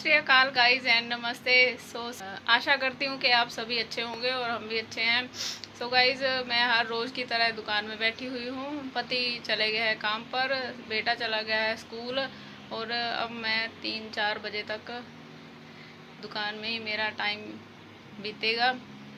श्री अकाल guys and नमस्ते। आशा करती हूँ कि आप सभी अच्छे होंगे और हम भी अच्छे हैं। गाइज मैं हर रोज़ की तरह दुकान में बैठी हुई हूँ। पति चले गए हैं काम पर, बेटा चला गया है स्कूल और अब मैं 3-4 बजे तक दुकान में ही मेरा टाइम बीतेगा।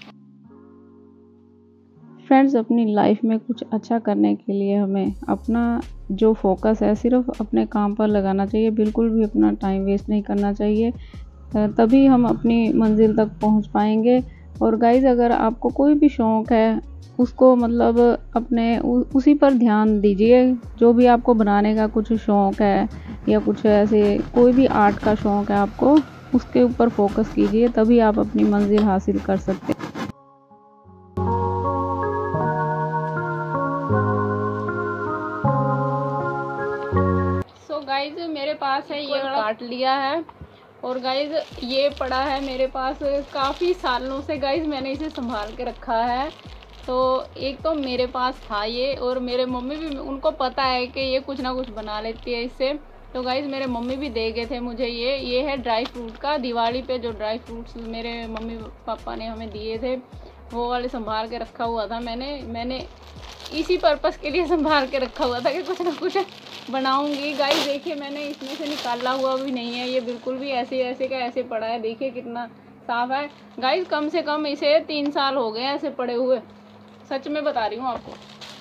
फ्रेंड्स, अपनी लाइफ में कुछ अच्छा करने के लिए हमें अपना जो फोकस है सिर्फ अपने काम पर लगाना चाहिए। बिल्कुल भी अपना टाइम वेस्ट नहीं करना चाहिए, तभी हम अपनी मंजिल तक पहुंच पाएंगे। और गाइज़, अगर आपको कोई भी शौक़ है उसको मतलब अपने उसी पर ध्यान दीजिए। जो भी आपको बनाने का कुछ शौक़ है या कुछ ऐसे कोई भी आर्ट का शौक़ है आपको, उसके ऊपर फोकस कीजिए, तभी आप अपनी मंजिल हासिल कर सकते हैं। गाइज मेरे पास है ये काट लिया है और गाइज ये पड़ा है मेरे पास काफ़ी सालों से। गाइज मैंने इसे संभाल के रखा है। तो एक तो मेरे पास था ये, और मेरे मम्मी भी, उनको पता है कि ये कुछ ना कुछ बना लेती है इससे। तो गाइज मेरे मम्मी भी दे गए थे मुझे ये है ड्राई फ्रूट का। दिवाली पे जो ड्राई फ्रूट्स मेरे मम्मी पापा ने हमें दिए थे वो वाले संभाल के रखा हुआ था। मैंने इसी पर्पस के लिए संभाल के रखा हुआ था कि कुछ ना कुछ बनाऊंगी। गाइस देखिए, मैंने इसमें से निकाला हुआ भी नहीं है, ये बिल्कुल भी ऐसे का ऐसे पड़ा है। देखिए कितना साफ है। गाइस कम से कम इसे 3 साल हो गए ऐसे पड़े हुए, सच में बता रही हूँ आपको।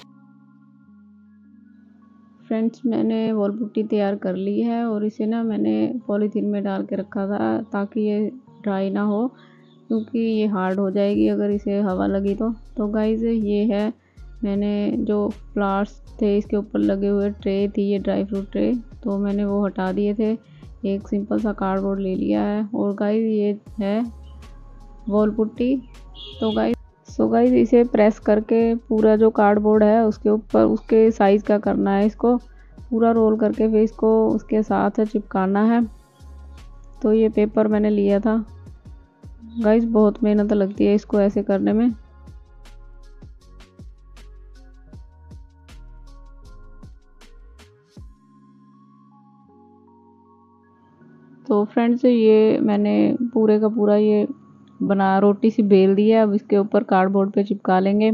फ्रेंड्स, मैंने वॉल पुट्टी तैयार कर ली है और इसे ना मैंने पॉलीथीन में डाल के रखा था ताकि ये ड्राई ना हो, क्योंकि ये हार्ड हो जाएगी अगर इसे हवा लगी तो गाइस ये है, मैंने जो फ्लावर्स थे इसके ऊपर लगे हुए ट्रे थी, ये ड्राई फ्रूट ट्रे, तो मैंने वो हटा दिए थे। एक सिंपल सा कार्डबोर्ड ले लिया है और गाइस ये है वॉल पुट्टी। तो गाइस इसे प्रेस करके पूरा जो कार्डबोर्ड है उसके ऊपर उसके साइज़ का करना है। इसको पूरा रोल करके फिर इसको उसके साथ चिपकाना है। तो ये पेपर मैंने लिया था। गाइस बहुत मेहनत लगती है इसको ऐसे करने में। तो फ्रेंड्स, ये मैंने पूरे का पूरा ये बना रोटी सी बेल दी है। अब इसके ऊपर कार्डबोर्ड पे चिपका लेंगे,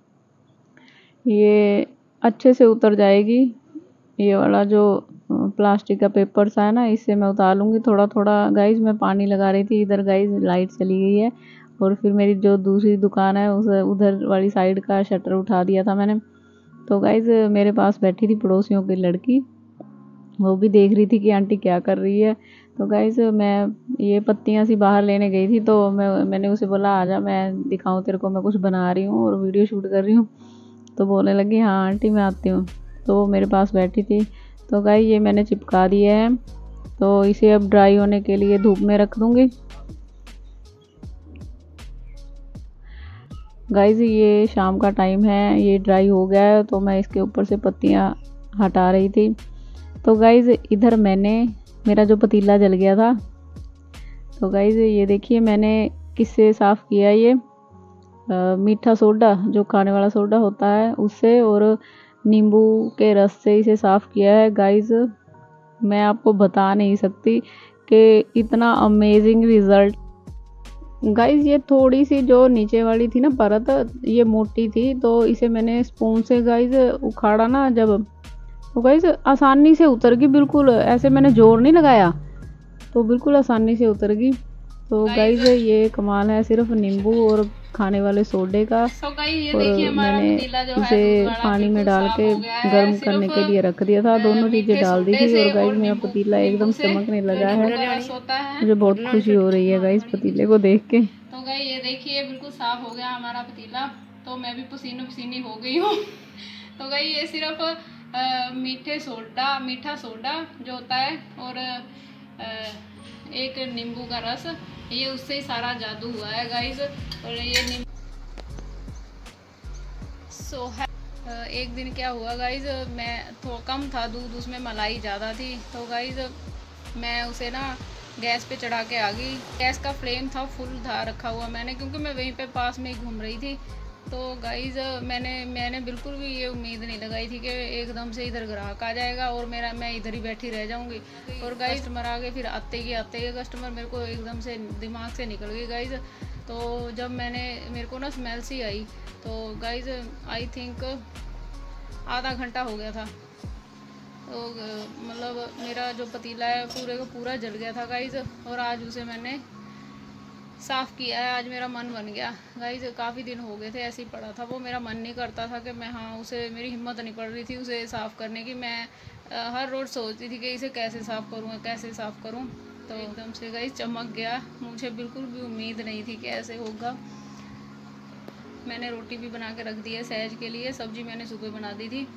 ये अच्छे से उतर जाएगी। ये वाला जो प्लास्टिक का पेपर सा है ना, इससे मैं उतार लूँगी थोड़ा थोड़ा। गाइस मैं पानी लगा रही थी, इधर गाइस लाइट चली गई है और फिर मेरी जो दूसरी दुकान है उस उधर वाली साइड का शटर उठा दिया था मैंने। तो गाइस मेरे पास बैठी थी पड़ोसियों की लड़की, वो भी देख रही थी कि आंटी क्या कर रही है। तो गाइस मैं ये पत्तियां सी बाहर लेने गई थी, तो मैंने उसे बोला आजा मैं दिखाऊं तेरे को, मैं कुछ बना रही हूँ और वीडियो शूट कर रही हूँ। तो बोलने लगी हाँ आंटी मैं आती हूँ। तो वो मेरे पास बैठी थी। तो गाइस ये मैंने चिपका दिए हैं, तो इसे अब ड्राई होने के लिए धूप में रख दूँगी। गाइस ये शाम का टाइम है, ये ड्राई हो गया है, तो मैं इसके ऊपर से पत्तियाँ हटा रही थी। तो गाइस इधर मेरा जो पतीला जल गया था। तो गाइस ये देखिए मैंने किससे साफ़ किया, ये मीठा सोडा जो खाने वाला सोडा होता है उससे और नींबू के रस से इसे साफ़ किया है। गाइस मैं आपको बता नहीं सकती कि इतना अमेजिंग रिज़ल्ट। गाइस ये थोड़ी सी जो नीचे वाली थी ना परत, ये मोटी थी, तो इसे मैंने स्पून से गाइस उखाड़ा ना जब, तो गाइस आसानी से उतर गई। बिल्कुल ऐसे मैंने जोर नहीं लगाया, तो बिल्कुल आसानी से उतर गई। तो गाइस ये कमाल है सिर्फ नींबू और खाने वाले सोडे का। और मैंने इसे पानी में डाल के गर्म करने के लिए रख दिया था, दोनों चीज़ें डाल दी थी। और गाइस मेरा पतीला एकदम चमकने लगा है, मुझे बहुत खुशी हो रही है गाइस पतीले को देख के। तो गाइस ये देखिए बिल्कुल साफ हो गया हमारा पतीला, तो मैं भी पसीनी हो गई हूँ। तो गाइस ये सिर्फ मीठा सोडा जो होता है और एक नींबू का रस, ये उससे ही सारा जादू हुआ है गाइस। और ये एक दिन क्या हुआ गाइस, मैं तो कम था दूध, उसमें मलाई ज़्यादा थी। तो गाइस मैं उसे ना गैस पे चढ़ा के आ गई। गैस का फ्लेम था फुल था रखा हुआ मैंने, क्योंकि मैं वहीं पे पास में ही घूम रही थी। तो गाइज़ मैंने बिल्कुल भी ये उम्मीद नहीं लगाई थी कि एकदम से इधर ग्राहक आ जाएगा और मैं इधर ही बैठी रह जाऊंगी। और गाइज कस्टमर आ गए, फिर आते ही कस्टमर मेरे को एकदम से दिमाग से निकल गई गाइज़। तो जब मेरे को ना स्मेल सी आई, तो गाइज़ आई थिंक आधा घंटा हो गया था। तो मतलब मेरा जो पतीला है पूरे का पूरा जल गया था गाइज़। और आज उसे मैंने साफ़ किया है, आज मेरा मन बन गया गाइज़। काफ़ी दिन हो गए थे ऐसे ही पड़ा था वो, मेरा मन नहीं करता था कि मैं उसे, मेरी हिम्मत नहीं पड़ रही थी उसे साफ़ करने की। मैं हर रोज़ सोचती थी कि इसे कैसे साफ़ करूँ। तो एकदम से गाइज़ चमक गया, मुझे बिल्कुल भी उम्मीद नहीं थी कि ऐसे होगा। मैंने रोटी भी बना के रख दी है सहज के लिए, सब्जी मैंने सुबह बना दी थी।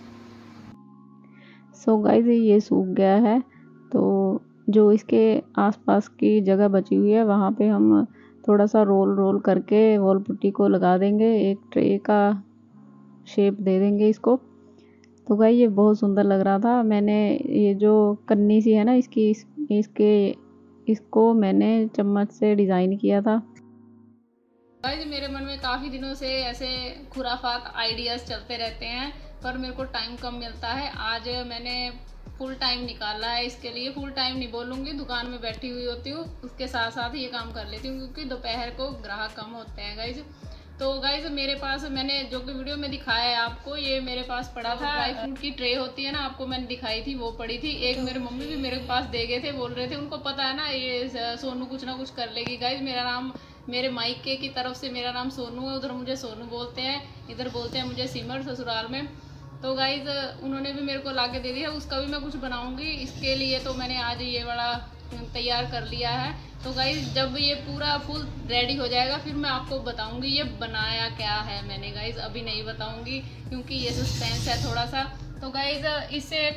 सो गाइज़ ये सूख गया है, तो जो इसके आसपास की जगह बची हुई है वहाँ पे हम थोड़ा सा रोल करके वॉल पुट्टी को लगा देंगे, एक ट्रे का शेप दे देंगे इसको। तो गाइस ये बहुत सुंदर लग रहा था। मैंने ये जो कन्नी सी है ना इसको मैंने चम्मच से डिज़ाइन किया था। गाइस मेरे मन में काफ़ी दिनों से ऐसे खुराफात आइडियाज़ चलते रहते हैं, पर मेरे को टाइम कम मिलता है। आज मैंने फुल टाइम निकाला है इसके लिए। फुल टाइम नहीं बोलूँगी, दुकान में बैठी हुई होती हूँ, उसके साथ साथ ये काम कर लेती हूँ क्योंकि दोपहर को ग्राहक कम होते हैं गाइज। तो गाइज मेरे पास, मैंने जो कि वीडियो में दिखाया है आपको, ये मेरे पास पड़ा था। ड्राई फ्रूट की ट्रे होती है ना, आपको मैंने दिखाई थी, वो पड़ी थी। एक मेरे मम्मी भी मेरे पास दे गए थे, बोल रहे थे उनको पता है ना ये सोनू कुछ ना कुछ कर लेगी। गाइज मेरे मायके की तरफ से मेरा नाम सोनू है, उधर मुझे सोनू बोलते हैं, इधर बोलते हैं मुझे सिमर ससुराल में। तो गाइज उन्होंने भी मेरे को ला के दे दिया, उसका भी मैं कुछ बनाऊंगी इसके लिए। तो मैंने आज ये वाला तैयार कर लिया है। तो गाइज जब ये पूरा फुल रेडी हो जाएगा फिर मैं आपको बताऊंगी ये बनाया क्या है मैंने। गाइज अभी नहीं बताऊंगी क्योंकि ये सस्पेंस है थोड़ा सा। तो गाइज इससे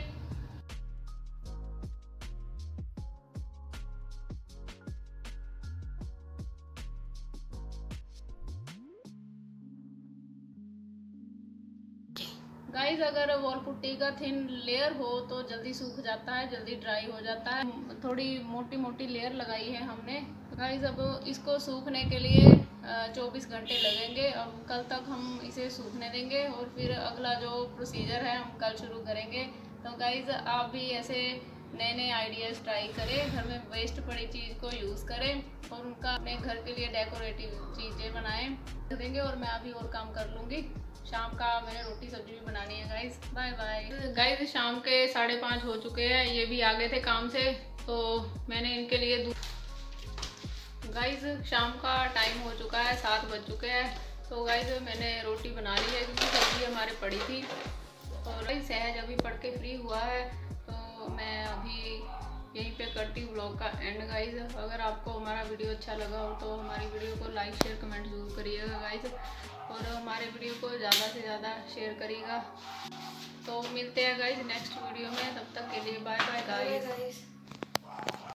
गाइज अगर वॉल पुट्टी का थिन लेयर हो तो जल्दी सूख जाता है, जल्दी ड्राई हो जाता है। थोड़ी मोटी मोटी लेयर लगाई है हमने। गाइज अब इसको सूखने के लिए 24 घंटे लगेंगे और कल तक हम इसे सूखने देंगे और फिर अगला जो प्रोसीजर है हम कल शुरू करेंगे। तो गाइज आप भी ऐसे नए नए आइडियाज़ ट्राई करें, घर में वेस्ट पड़ी चीज़ को यूज़ करें और उनका अपने घर के लिए डेकोरेटिव चीज़ें बनाएं देंगे। और मैं अभी और काम कर लूँगी, शाम का मैंने रोटी सब्जी भी बनानी है। Guys bye bye. गाइज शाम के 5:30 हो चुके हैं, ये भी आ गए थे काम से, तो मैंने इनके लिए गाइज शाम का टाइम हो चुका है, 7 बज चुके हैं। तो गाइज मैंने रोटी बना ली है क्योंकि सब्जी हमारे पड़ी थी। और गाइज सहज अभी पढ़ के फ्री हुआ है, तो मैं अभी यहीं पे करती हूँ व्लॉग का एंड। गाइज अगर आपको हमारा वीडियो अच्छा लगा हो तो हमारी वीडियो को लाइक शेयर कमेंट जरूर करिएगा गाइज, और हमारे वीडियो को ज़्यादा से ज़्यादा शेयर करिएगा। तो मिलते हैं गाइज नेक्स्ट वीडियो में, तब तक के लिए बाय बाय गाइज।